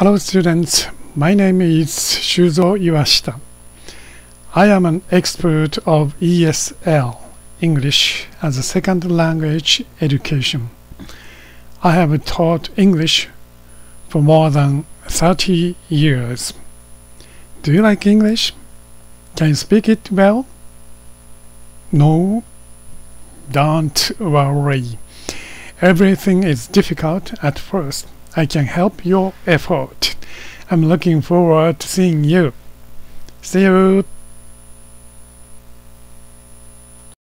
Hello students, my name is Shuzo Iwashita. I am an expert of ESL, English as a Second Language Education. I have taught English for more than 30 years. Do you like English? Can you speak it well? No? Don't worry. Everything is difficult at first. I can help your effort. I'm looking forward to seeing you. See you.